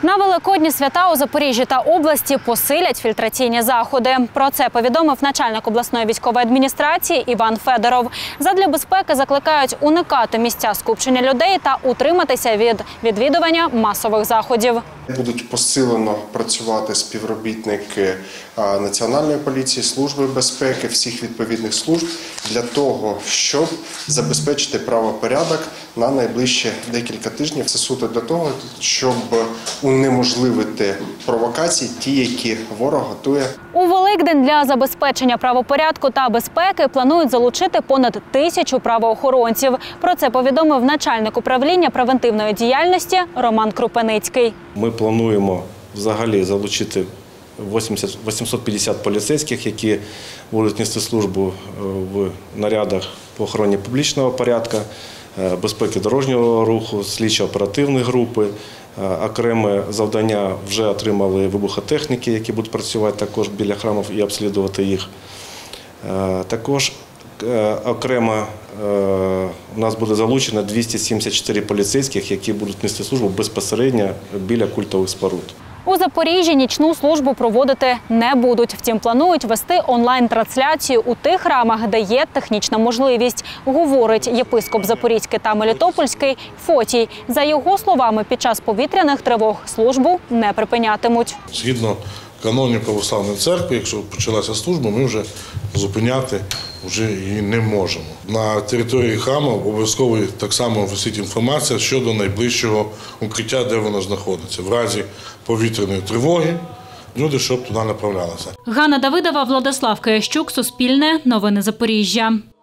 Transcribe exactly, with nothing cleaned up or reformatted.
На Великодні свята у Запоріжжі та області посилять фільтраційні заходи. Про це повідомив начальник обласної військової адміністрації Іван Федоров. Задля безпеки закликають уникати місця скупчення людей та утриматися від відвідування масових заходів. Будуть посилено працювати співробітники Національної поліції, Служби безпеки, всіх відповідних служб для того, щоб забезпечити правопорядок на найближчі декілька тижнів. Це суто для того, щоб унеможливити провокації, ті, які ворог готує. У Великдень для забезпечення правопорядку та безпеки планують залучити понад тисячу правоохоронців. Про це повідомив начальник управління превентивної діяльності Роман Крупеницький. Ми плануємо взагалі залучити вісімсот п'ятдесят поліцейських, які будуть нести службу в нарядах по охороні публічного порядку, безпеки дорожнього руху, слідчо-оперативні групи. Окреме завдання вже отримали вибухотехніки, які будуть працювати також біля храмів і обслідувати їх. Також окремо у нас буде залучено двісті сімдесят чотири поліцейських, які будуть нести службу безпосередньо біля культових споруд. У Запоріжжі нічну службу проводити не будуть. Втім, планують вести онлайн-трансляцію у тих храмах, де є технічна можливість, говорить єпископ Запорізький та Мелітопольський Фотій. За його словами, під час повітряних тривог службу не припинятимуть. Згідно канонів Православної церкви, якщо почалася служба, ми вже зупиняти вже її не можемо. На території храму обов'язково так само висить інформація щодо найближчого укриття, де воно знаходиться. В разі повітряної тривоги люди, щоб туди направлялися. Ганна Давидова, Владислав Киящук, Суспільне, Новини Запоріжжя.